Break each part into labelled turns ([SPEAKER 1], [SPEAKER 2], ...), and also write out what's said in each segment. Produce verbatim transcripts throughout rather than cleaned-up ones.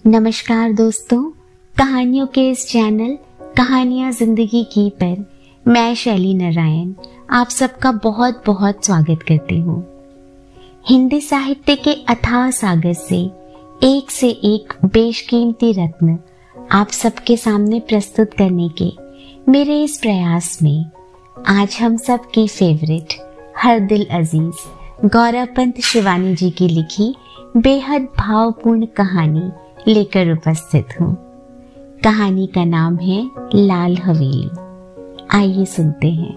[SPEAKER 1] नमस्कार दोस्तों, कहानियों के इस चैनल कहानियां जिंदगी की पर मैं शैली नारायण आप सबका बहुत बहुत स्वागत करती हूँ। हिंदी साहित्य के अथाह सागर से एक से एक बेशकीमती रत्न आप सबके सामने प्रस्तुत करने के मेरे इस प्रयास में आज हम सब की फेवरेट हर दिल अजीज गौरवपंत शिवानी जी की लिखी बेहद भावपूर्ण कहानी लेकर उपस्थित हूँ। कहानी का नाम है लाल हवेली। आइए सुनते हैं।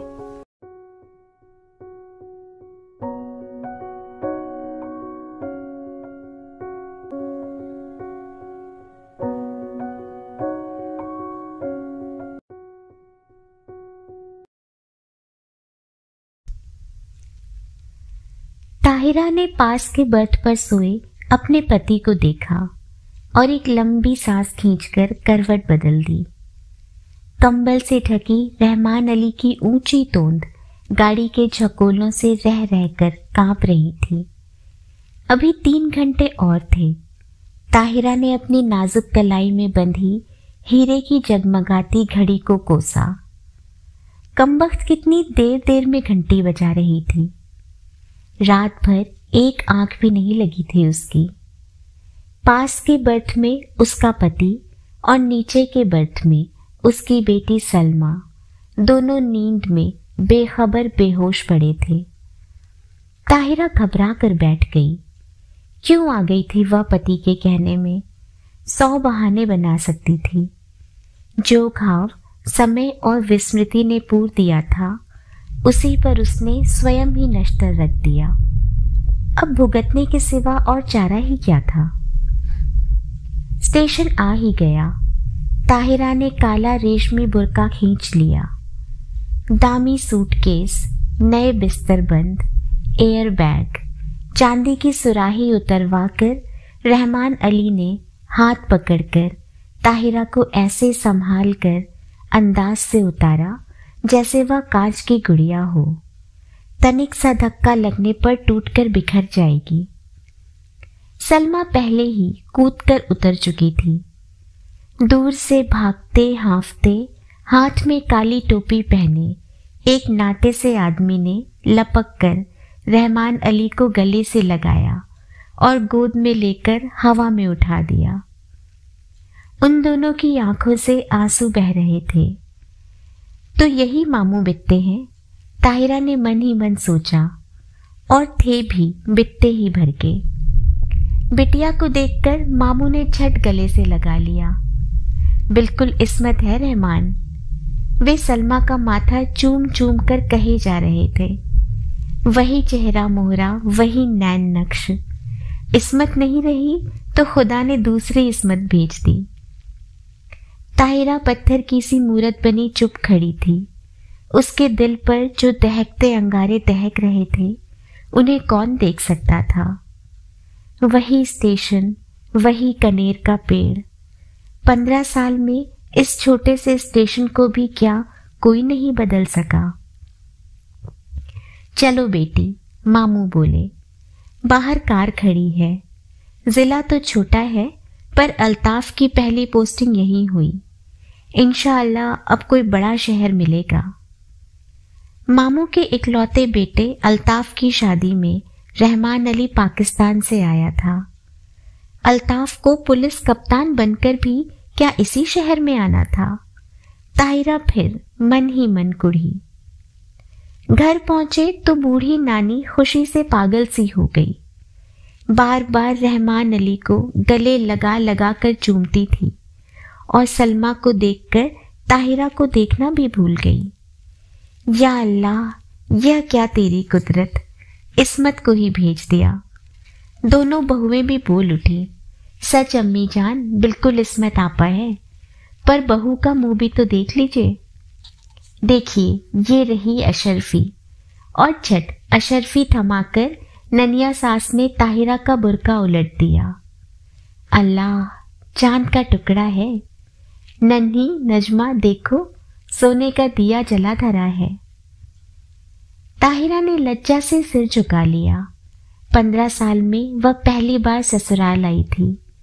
[SPEAKER 1] ताहिरा ने पास के बर्थ पर सोए अपने पति को देखा और एक लंबी सांस खींचकर करवट बदल दी। कंबल से ढकी रहमान अली की ऊंची तोंद गाड़ी के झकोलों से रह रहकर कांप रही थी। अभी तीन घंटे और थे। ताहिरा ने अपनी नाजुक कलाई में बंधी हीरे की जगमगाती घड़ी को कोसा। कमबख्त कितनी देर देर में घंटी बजा रही थी। रात भर एक आंख भी नहीं लगी थी उसकी। पास के बर्थ में उसका पति और नीचे के बर्थ में उसकी बेटी सलमा दोनों नींद में बेखबर बेहोश पड़े थे। ताहिरा घबरा कर बैठ गई। क्यों आ गई थी वह पति के कहने में? सौ बहाने बना सकती थी। जो घाव समय और विस्मृति ने पूर दिया था उसी पर उसने स्वयं ही नश्तर रख दिया। अब भुगतने के सिवा और चारा ही क्या था? स्टेशन आ ही गया। ताहिरा ने काला रेशमी बुर्का खींच लिया। दामी सूटकेस, नए बिस्तर बंद, एयर बैग, चांदी की सुराही उतरवा कर रहमान अली ने हाथ पकड़कर ताहिरा को ऐसे संभाल कर अंदाज से उतारा जैसे वह कांच की गुड़िया हो। तनिक सा धक्का लगने पर टूटकर बिखर जाएगी। सलमा पहले ही कूदकर उतर चुकी थी। दूर से भागते हांफते हाथ में काली टोपी पहने एक नाटे से आदमी ने लपक कर रहमान अली को गले से लगाया और गोद में लेकर हवा में उठा दिया। उन दोनों की आंखों से आंसू बह रहे थे। तो यही मामू बित्ते हैं, ताहिरा ने मन ही मन सोचा, और थे भी बित्ते ही भर के। बिटिया को देखकर मामू ने झट गले से लगा लिया। बिल्कुल इस्मत है रहमान, वे सलमा का माथा चूम चूम कर कहे जा रहे थे। वही चेहरा मोहरा, वही नैन नक्श। इस्मत नहीं रही तो खुदा ने दूसरी इस्मत भेज दी। ताहिरा पत्थर की सी मूरत बनी चुप खड़ी थी। उसके दिल पर जो दहकते अंगारे दहक रहे थे उन्हें कौन देख सकता था? वही स्टेशन, वही कनेर का पेड़। पंद्रह साल में इस छोटे से स्टेशन को भी क्या कोई नहीं बदल सका? चलो बेटी, मामू बोले। बाहर कार खड़ी है। जिला तो छोटा है पर अल्ताफ की पहली पोस्टिंग यहीं हुई। इंशाअल्लाह अब कोई बड़ा शहर मिलेगा। मामू के इकलौते बेटे अल्ताफ की शादी में रहमान अली पाकिस्तान से आया था। अल्ताफ को पुलिस कप्तान बनकर भी क्या इसी शहर में आना था? ताहिरा फिर मन ही मन कुढ़ी। घर पहुंचे तो बूढ़ी नानी खुशी से पागल सी हो गई। बार बार रहमान अली को गले लगा लगा कर चूमती थी और सलमा को देखकर ताहिरा को देखना भी भूल गई। या अल्लाह, यह क्या तेरी कुदरत, इस्मत को ही भेज दिया। दोनों बहुएं भी बोल उठी। सच अम्मी जान, बिल्कुल इस्मत आपा है, पर बहू का मुंह भी तो देख लीजिए। देखिए, ये रही अशरफी। और झट अशरफी थमाकर ननिया सास ने ताहिरा का बुर्का उलट दिया। अल्लाह, चांद का टुकड़ा है। नन्ही नजमा देखो, सोने का दिया जला धरा है। ताहिरा ने लज्जा से सिर झुका लिया। पंद्रह साल में वह पहली बार ससुराल आई थी।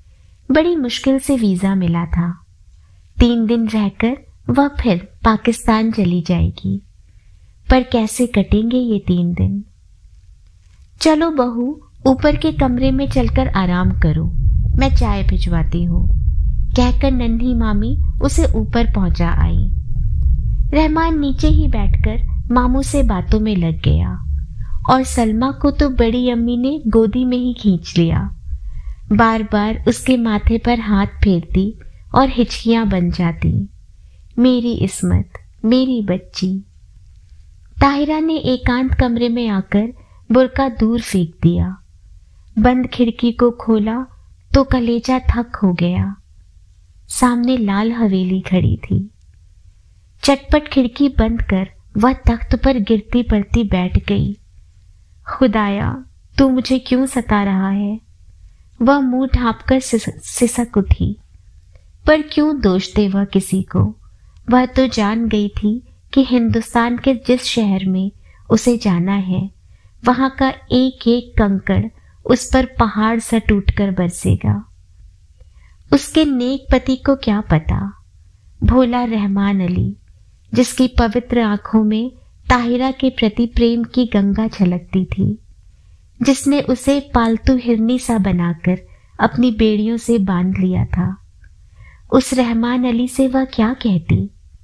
[SPEAKER 1] बड़ी मुश्किल से वीजा मिला था। तीन दिन रहकर वह फिर पाकिस्तान चली जाएगी, पर कैसे कटेंगे ये तीन दिन। चलो बहू, ऊपर के कमरे में चलकर आराम करो, मैं चाय भिजवाती हूँ, कहकर नन्ही मामी उसे ऊपर पहुंचा आई। रहमान नीचे ही बैठकर मामू से बातों में लग गया और सलमा को तो बड़ी अम्मी ने गोदी में ही खींच लिया। बार बार उसके माथे पर हाथ फेरती और हिचकियां बन जाती। मेरी इस्मत, मेरी बच्ची। ताहिरा ने एकांत कमरे में आकर बुर्का दूर फेंक दिया। बंद खिड़की को खोला तो कलेजा थक हो गया। सामने लाल हवेली खड़ी थी। चटपट खिड़की बंद कर वह तख्त पर गिरती पड़ती बैठ गई। खुदाया, तू मुझे क्यों सता रहा है? वह मुंह ढांपकर सिसक उठी। पर क्यों दोष दे वह किसी को? वह तो जान गई थी कि हिंदुस्तान के जिस शहर में उसे जाना है, वहां का एक एक कंकड़ उस पर पहाड़ सा टूटकर बरसेगा। उसके नेक पति को क्या पता, भोला रहमान अली, जिसकी पवित्र आंखों में ताहिरा के प्रति प्रेम की गंगा छलकती थी, जिसने उसे पालतू हिरनी सा बनाकर अपनी बेड़ियों से बांध लिया था, उस रहमान अली से वह क्या कहती?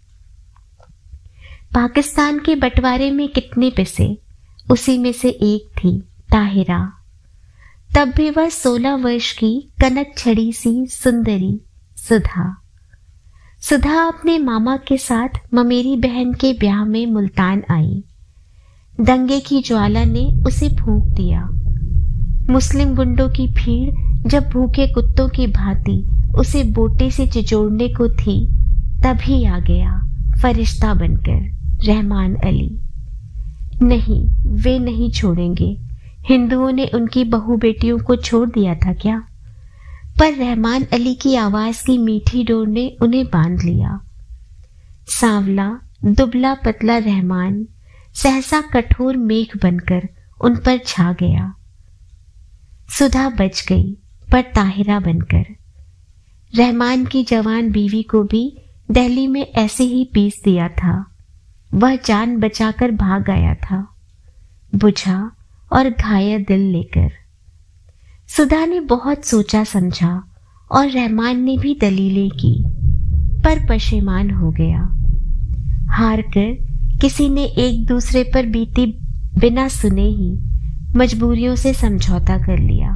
[SPEAKER 1] पाकिस्तान के बंटवारे में कितने पैसे, उसी में से एक थी ताहिरा। तब भी वह सोलह वर्ष की कनक छड़ी सी सुंदरी सुधा। सुधा अपने मामा के साथ ममेरी बहन के ब्याह में मुल्तान आई। दंगे की ज्वाला ने उसे फूंक दिया। मुस्लिम गुंडों की भीड़ जब भूखे कुत्तों की भांति उसे बोटे से चिचोड़ने को थी, तभी आ गया फरिश्ता बनकर रहमान अली। नहीं, वे नहीं छोड़ेंगे। हिंदुओं ने उनकी बहू बेटियों को छोड़ दिया था क्या? पर रहमान अली की आवाज की मीठी डोर ने उन्हें बांध लिया। सांवला दुबला पतला रहमान सहसा कठोर मेघ बनकर उन पर छा गया। सुधा बच गई, पर ताहिरा बनकर। रहमान की जवान बीवी को भी दिल्ली में ऐसे ही पीस दिया था। वह जान बचाकर भाग आया था, बुझा और घायल दिल लेकर। सुधा ने बहुत सोचा समझा और रहमान ने भी दलीलें की, पर पशेमान हो गया। हार कर किसी ने एक दूसरे पर बीती बिना सुने ही मजबूरियों से समझौता कर लिया।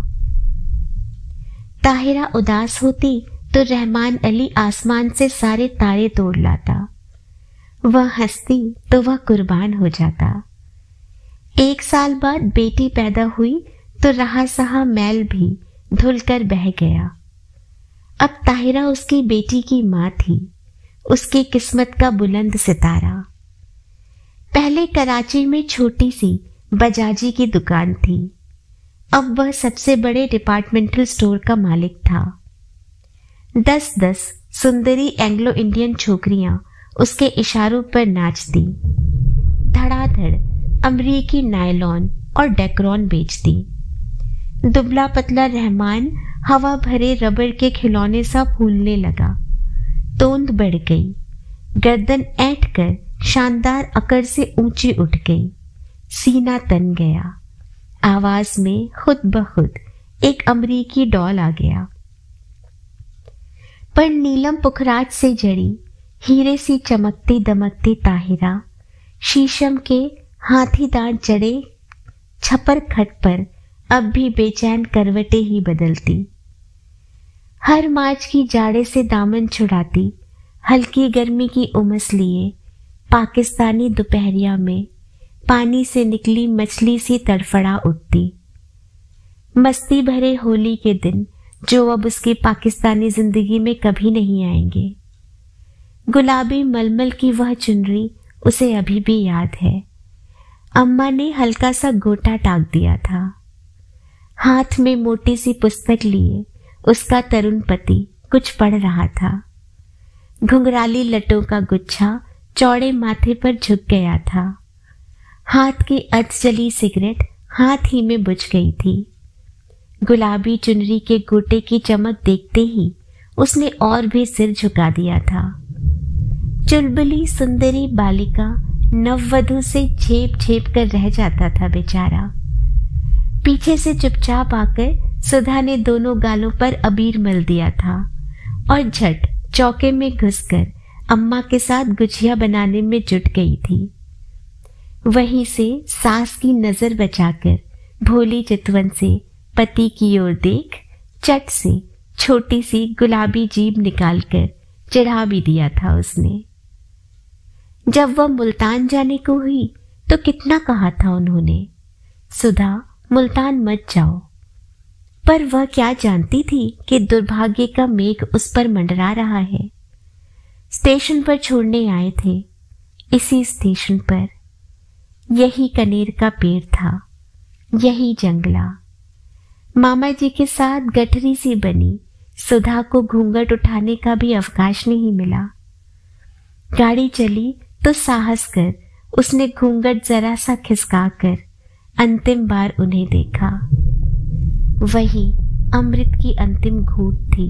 [SPEAKER 1] ताहिरा उदास होती तो रहमान अली आसमान से सारे तारे तोड़ लाता। वह हंसती तो वह कुर्बान हो जाता। एक साल बाद बेटी पैदा हुई तो रहा सहा मैल भी धुलकर बह गया। अब ताहिरा उसकी बेटी की मां थी, उसकी किस्मत का बुलंद सितारा। पहले कराची में छोटी सी बजाजी की दुकान थी, अब वह सबसे बड़े डिपार्टमेंटल स्टोर का मालिक था। दस दस सुंदरी एंग्लो इंडियन छोकरियां उसके इशारों पर नाचती, धड़ाधड़ अमरीकी नायलॉन और डेकरॉन बेचती। दुबला पतला रहमान हवा भरे रबड़ के खिलौने सा फूलने लगा। तोंद बढ़ गई, गर्दन ऐंठ कर शानदार अकड़ से ऊंची उठ गई, सीना तन गया। आवाज में खुद ब खुद एक अमरीकी डॉल आ गया। पर नीलम पुखराज से जड़ी हीरे सी चमकती दमकती ताहिरा शीशम के हाथी दांत जड़े छपर खट पर अब भी बेचैन करवटे ही बदलती। हर मार्च की जाड़े से दामन छुड़ाती, हल्की गर्मी की उमस लिए पाकिस्तानी दोपहरिया में पानी से निकली मछली सी तड़फड़ा उठती। मस्ती भरे होली के दिन जो अब उसकी पाकिस्तानी जिंदगी में कभी नहीं आएंगे। गुलाबी मलमल की वह चुनरी उसे अभी भी याद है। अम्मा ने हल्का सा गोटा टाक दिया था। हाथ में मोटी सी पुस्तक लिए उसका तरुण पति कुछ पढ़ रहा था। घुंघराली लटों का गुच्छा चौड़े माथे पर झुक गया था। हाथ की अर्ध जली सिगरेट हाथ ही में बुझ गई थी। गुलाबी चुनरी के गोटे की चमक देखते ही उसने और भी सिर झुका दिया था। चुलबुली सुंदरी बालिका नववधु से छेप छेप कर रह जाता था बेचारा। पीछे से चुपचाप आकर सुधा ने दोनों गालों पर अबीर मल दिया था और झट चौके में घुसकर अम्मा के साथ गुजिया बनाने में जुट गई थी। वहीं से सास की नजर बचाकर भोली चितवन से पति की ओर देख चट से छोटी सी गुलाबी जीभ निकालकर चढ़ा भी दिया था उसने। जब वह मुल्तान जाने को हुई तो कितना कहा था उन्होंने, सुधा मुल्तान मत जाओ, पर वह क्या जानती थी कि दुर्भाग्य का मेघ उस पर मंडरा रहा है। स्टेशन पर छोड़ने आए थे। इसी स्टेशन पर यही कनेर का पेड़ था, यही जंगला। मामा जी के साथ गठरी सी बनी सुधा को घूंघट उठाने का भी अवकाश नहीं मिला। गाड़ी चली तो साहस कर उसने घूंघट जरा सा खिसकाकर अंतिम बार उन्हें देखा। वही अमृत की अंतिम घूंट थी।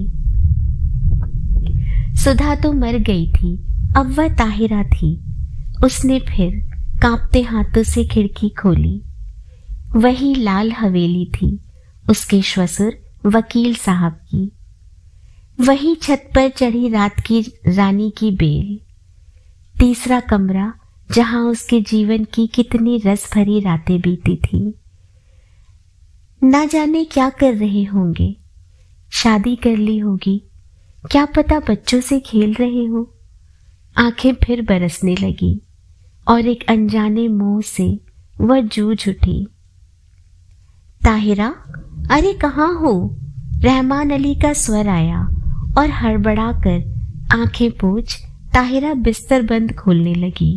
[SPEAKER 1] सुधा तो मर गई थी, अब वह ताहिरा थी। उसने फिर कांपते हाथों से खिड़की खोली। वही लाल हवेली थी उसके श्वसुर वकील साहब की। वही छत पर चढ़ी रात की रानी की बेल। तीसरा कमरा जहां उसके जीवन की कितनी रस भरी रातें बीती थी। ना जाने क्या कर रहे होंगे, शादी कर ली होगी, क्या पता बच्चों से खेल रहे हो। आंखें फिर बरसने लगी और एक अनजाने मोह से वह जूझ उठी। ताहिरा, अरे कहाँ हो? रहमान अली का स्वर आया और हड़बड़ा कर आंखें पोंछ ताहिरा बिस्तर बंद खोलने लगी।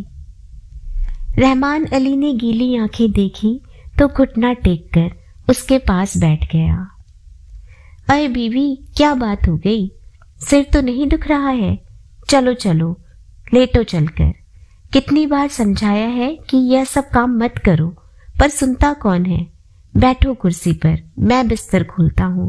[SPEAKER 1] रहमान अली ने गीली आंखें देखी तो घुटना टेक कर उसके पास बैठ गया। अरे बीवी, क्या बात हो गई? सिर तो नहीं दुख रहा है? चलो चलो लेटो चलकर। कितनी बार समझाया है कि यह सब काम मत करो, पर सुनता कौन है। बैठो कुर्सी पर, मैं बिस्तर खोलता हूँ।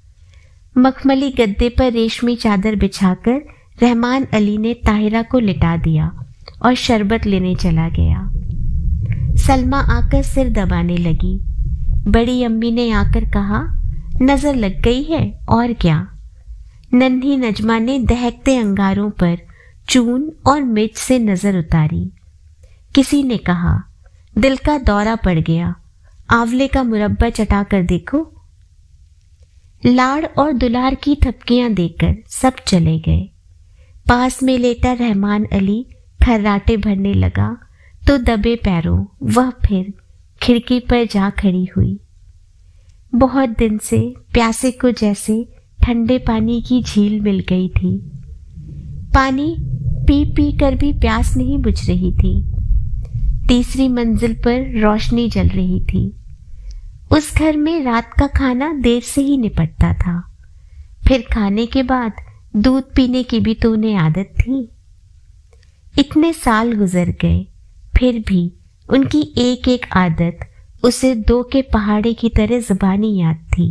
[SPEAKER 1] मखमली गद्दे पर रेशमी चादर बिछाकर रहमान अली ने ताहिरा को लिटा दिया और शरबत लेने चला गया। सलमा आकर सिर दबाने लगी। बड़ी अम्मी ने आकर कहा, नजर लग गई है और क्या। नन्ही नजमा ने दहकते अंगारों पर चून और मिर्च से नजर उतारी। किसी ने कहा, दिल का दौरा पड़ गया, आंवले का मुरब्बा चटा कर देखो। लाड़ और दुलार की थपकियां देकर सब चले गए। पास में लेटा रहमान अली खर्राटे भरने लगा तो दबे पैरों वह फिर खिड़की पर जा खड़ी हुई। बहुत दिन से प्यासे को जैसे ठंडे पानी की झील मिल गई थी। पानी पी पी कर भी प्यास नहीं बुझ रही थी। तीसरी मंजिल पर रोशनी जल रही थी। उस घर में रात का खाना देर से ही निपटता था। फिर खाने के बाद दूध पीने की भी तो उन्हें आदत थी। इतने साल गुजर गए, फिर भी उनकी एक एक आदत उसे दो के पहाड़े की तरह जुबानी याद थी।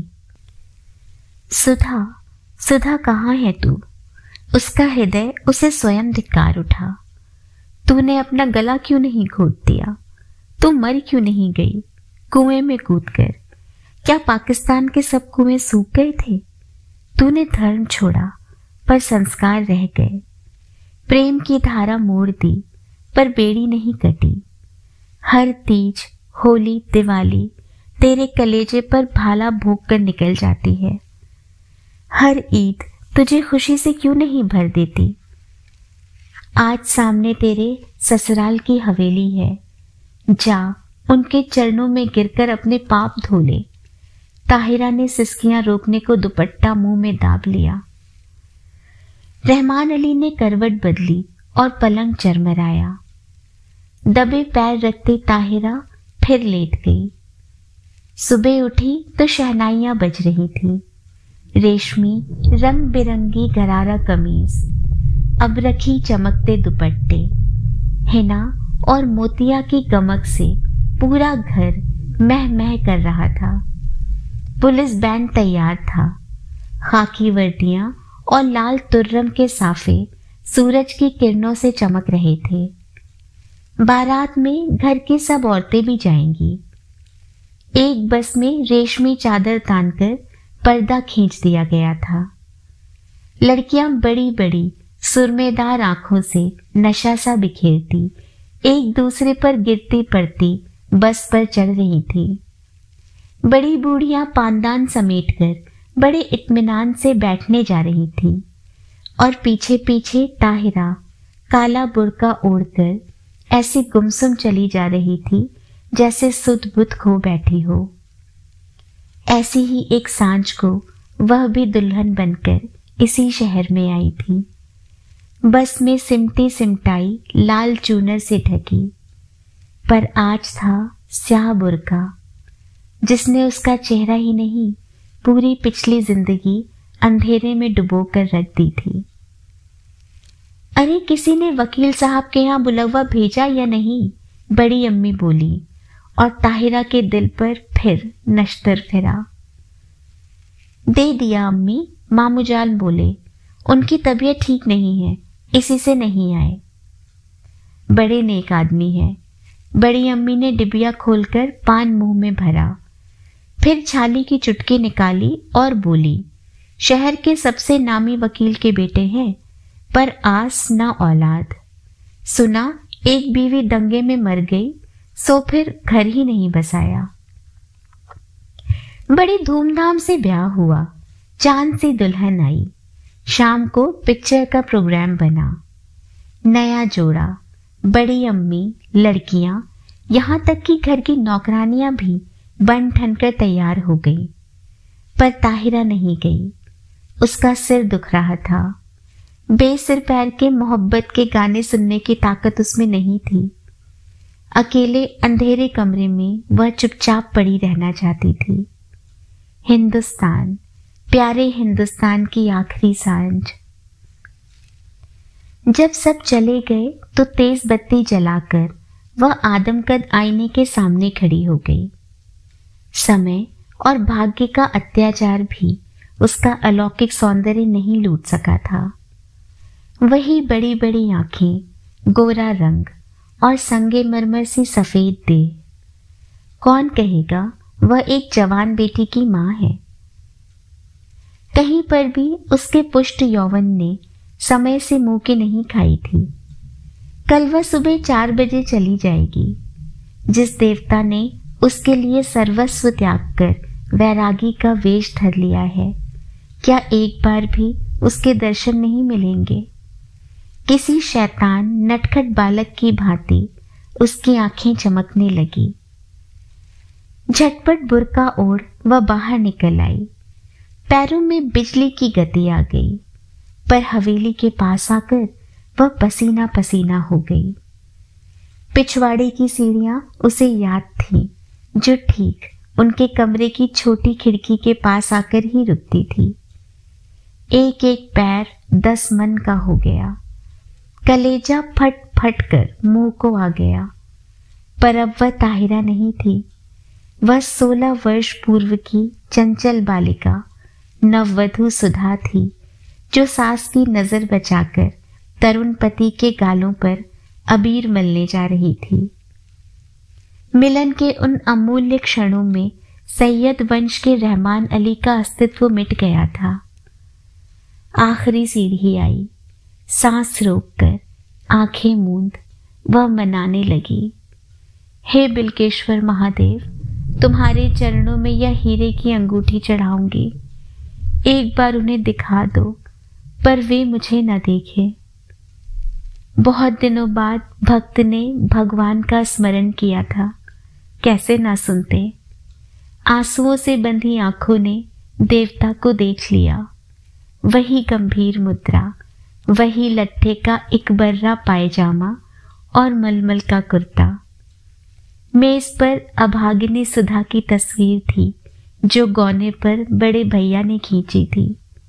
[SPEAKER 1] सुधा, सुधा कहाँ है तू? उसका हृदय उसे स्वयं धिक्कार उठा। तूने अपना गला क्यों नहीं घोट दिया? तू मर क्यों नहीं गई कुएं में कूदकर? क्या पाकिस्तान के सब कुएं सूख गए थे? तूने धर्म छोड़ा पर संस्कार रह गए। प्रेम की धारा मोड़ दी पर बेड़ी नहीं कटी। हर तीज, होली, दिवाली तेरे कलेजे पर भाला भोंक कर निकल जाती है। हर ईद तुझे खुशी से क्यों नहीं भर देती? आज सामने तेरे ससुराल की हवेली है, जा उनके चरणों में गिरकर अपने पाप धो ले। ताहिरा ने सिसकियां रोकने को दुपट्टा मुंह में दाब लिया। रहमान अली ने करवट बदली और पलंग चरमराया। दबे पैर रखते ताहिरा फिर लेट गई। सुबह उठी तो शहनाइयां बज रही थी। रेशमी रंग बिरंगी गरारा कमीज, अब रखी चमकते दुपट्टे, हिना और मोतिया की गमक से पूरा घर मह मह कर रहा था। पुलिस बैंड तैयार था। खाकी वर्दियां और लाल तुर्रम के साफे सूरज की किरणों से चमक रहे थे। बारात में घर की सब औरतें भी जाएंगी। एक बस में रेशमी चादर तानकर पर्दा खींच दिया गया था। लड़कियां बड़ी बड़ी सुरमेदार आंखों से नशा सा बिखेरती एक दूसरे पर गिरती पड़ती बस पर चढ़ रही थी। बड़ी बूढ़ियां पानदान समेटकर बड़े इत्मीनान से बैठने जा रही थी और पीछे पीछे ताहिरा काला बुर्का ओढ़कर ऐसी गुमसुम चली जा रही थी जैसे सुध बुध खो बैठी हो। ऐसी ही एक सांझ को वह भी दुल्हन बनकर इसी शहर में आई थी। बस में सिमटी सिमटाई लाल चूनर से ढकी, पर आज था स्याह बुर्का जिसने उसका चेहरा ही नहीं पूरी पिछली जिंदगी अंधेरे में डुबो कर रख दी थी। अरे किसी ने वकील साहब के यहाँ बुलवा भेजा या नहीं? बड़ी अम्मी बोली और ताहिरा के दिल पर फिर नश्तर फिरा। दे दिया अम्मी, मामूजान बोले। उनकी तबीयत ठीक नहीं है, इसी से नहीं आए। बड़े नेक आदमी है। बड़ी अम्मी ने डिबिया खोलकर पान मुंह में भरा, फिर छाली की चुटकी निकाली और बोली, शहर के सबसे नामी वकील के बेटे हैं, पर आस ना औलाद। सुना एक बीवी दंगे में मर गई, सो फिर घर ही नहीं बसाया। बड़ी धूमधाम से ब्याह हुआ। चांद सी दुल्हन आई। शाम को पिक्चर का प्रोग्राम बना। नया जोड़ा, बड़ी अम्मी, लड़कियां, यहां तक कि घर की नौकरानियां भी बन ठन कर तैयार हो गई। पर ताहिरा नहीं गई। उसका सिर दुख रहा था। बेसिर पैर के मोहब्बत के गाने सुनने की ताकत उसमें नहीं थी। अकेले अंधेरे कमरे में वह चुपचाप पड़ी रहना चाहती थी। हिंदुस्तान, प्यारे हिंदुस्तान की आखिरी सांझ। जब सब चले गए तो तेज बत्ती जलाकर वह आदमकद आईने के सामने खड़ी हो गई। समय और भाग्य का अत्याचार भी उसका अलौकिक सौंदर्य नहीं लूट सका था। वही बड़ी बड़ी आंखें, गोरा रंग और संगे मरमर सी सफेद देह। कौन कहेगा वह एक जवान बेटी की मां है। कहीं पर भी उसके पुष्ट यौवन ने समय से मुंह की नहीं खाई थी। कल वह सुबह चार बजे चली जाएगी। जिस देवता ने उसके लिए सर्वस्व त्याग कर वैरागी का वेश धर लिया है, क्या एक बार भी उसके दर्शन नहीं मिलेंगे? किसी शैतान नटखट बालक की भांति उसकी आंखें चमकने लगी। झटपट बुर्का ओढ़ वह बाहर निकल आई। पैरों में बिजली की गति आ गई, पर हवेली के पास आकर वह पसीना पसीना हो गई। पिछवाड़े की सीढ़ियां उसे याद थीं, जो ठीक उनके कमरे की छोटी खिड़की के पास आकर ही रुकती थी। एक एक पैर दस मन का हो गया। कलेजा फट फट कर मुंह को आ गया। पर अब वह ताहिरा नहीं थी। वह सोलह वर्ष पूर्व की चंचल बालिका नववधु सुधा थी, जो सास की नजर बचाकर तरुण पति के गालों पर अबीर मलने जा रही थी। मिलन के उन अमूल्य क्षणों में सैयद वंश के रहमान अली का अस्तित्व मिट गया था। आखिरी सीढ़ी आई। सांस रोककर आंखें मूंद वह मनाने लगी, हे बिल्केश्वर महादेव, तुम्हारे चरणों में यह हीरे की अंगूठी चढ़ाऊंगी। एक बार उन्हें दिखा दो, पर वे मुझे न देखें। बहुत दिनों बाद भक्त ने भगवान का स्मरण किया था, कैसे ना सुनते। आंसुओं से बंधी आंखों ने देवता को देख लिया। वही गंभीर मुद्रा, वही लट्ठे का एक बर्रा पायजामा और मलमल का कुर्ता। मेज पर अभागिनी सुधा की तस्वीर थी, जो गौने पर बड़े भैया ने खींची थी।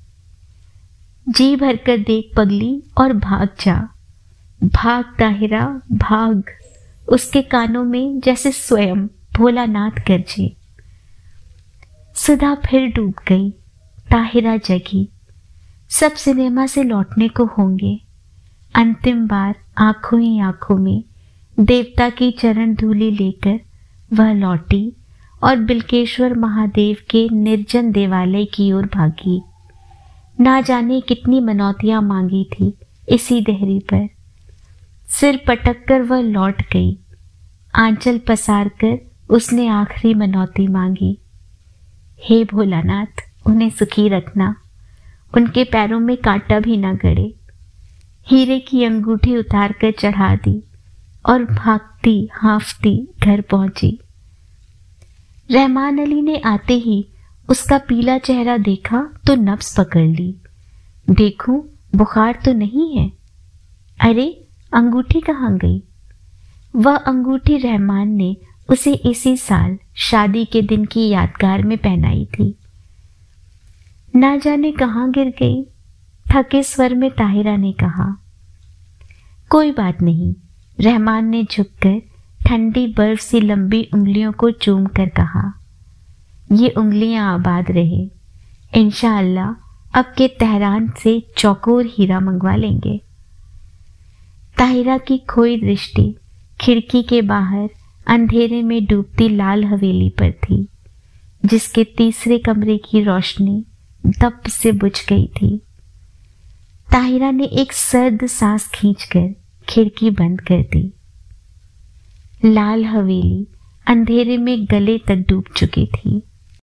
[SPEAKER 1] जी भरकर देख पगली और भाग जा, भाग ताहिरा भाग। उसके कानों में जैसे स्वयं भोलानाथ गरजे। सुधा फिर डूब गई। ताहिरा जगी। सब सिनेमा से लौटने को होंगे। अंतिम बार आंखों ही आंखों में देवता की चरण धूलि लेकर वह लौटी और बिल्केश्वर महादेव के निर्जन देवालय की ओर भागी। ना जाने कितनी मनौतियां मांगी थी इसी देहरी पर। सिर पटक कर वह लौट गई। आंचल पसार कर उसने आखिरी मनौती मांगी, हे भोलानाथ, उन्हें सुखी रखना, उनके पैरों में कांटा भी न गड़े। हीरे की अंगूठी उतार कर चढ़ा दी और भागती हांफती घर पहुंची। रहमान अली ने आते ही उसका पीला चेहरा देखा तो नब्ज पकड़ ली। देखूं बुखार तो नहीं है। अरे अंगूठी कहाँ गई? वह अंगूठी रहमान ने उसे इसी साल शादी के दिन की यादगार में पहनाई थी। ना जाने कहाँ गिर गई। थके स्वर में ताहिरा ने कहा। कोई बात नहीं। रहमान ने झुककर ठंडी बर्फ सी लंबी उंगलियों को चूम कर कहा, ये उंगलियां आबाद रहे। इंशाअल्लाह अब के तेहरान से चौकोर हीरा मंगवा लेंगे। ताहिरा की खोई दृष्टि खिड़की के बाहर अंधेरे में डूबती लाल हवेली पर थी, जिसके तीसरे कमरे की रोशनी दप से बुझ गई थी। ताहिरा ने एक सर्द सांस खींचकर खिड़की बंद कर दी। लाल हवेली अंधेरे में गले तक डूब चुकी थी।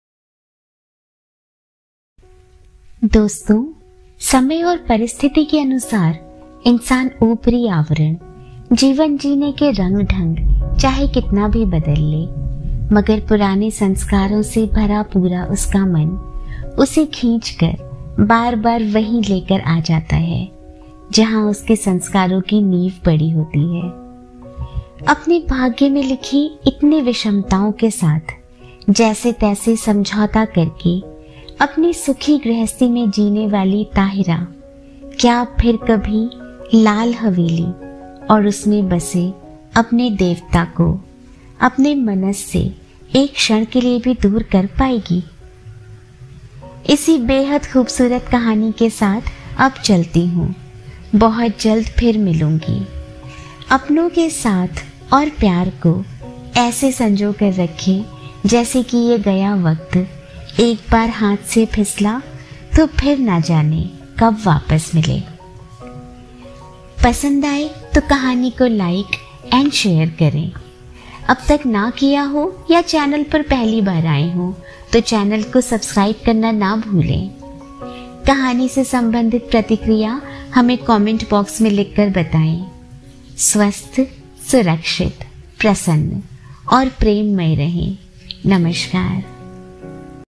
[SPEAKER 1] दोस्तों, समय और परिस्थिति के अनुसार इंसान ऊपरी आवरण, जीवन जीने के रंग ढंग चाहे कितना भी बदल ले, मगर पुराने संस्कारों से भरा पूरा उसका मन उसे खींचकर बार बार वहीं लेकर आ जाता है जहां उसके संस्कारों की नींव पड़ी होती है। अपने भाग्य में लिखी इतनी विषमताओं के साथ जैसे तैसे समझौता करके अपनी सुखी गृहस्थी में जीने वाली ताहिरा क्या फिर कभी लाल हवेली और उसमें बसे अपने देवता को अपने मनस से एक क्षण के लिए भी दूर कर पाएगी? इसी बेहद खूबसूरत कहानी के साथ अब चलती हूँ। बहुत जल्द फिर मिलूंगी। अपनों के साथ और प्यार को ऐसे संजो कर रखें जैसे कि ये गया वक्त एक बार हाथ से फिसला तो फिर ना जाने कब वापस मिले। पसंद आए तो कहानी को लाइक एंड शेयर करें। अब तक ना किया हो या चैनल पर पहली बार आए हो तो चैनल को सब्सक्राइब करना ना भूलें। कहानी से संबंधित प्रतिक्रिया हमें कमेंट बॉक्स में लिखकर बताएं। स्वस्थ, सुरक्षित, प्रसन्न और प्रेममय रहें। नमस्कार।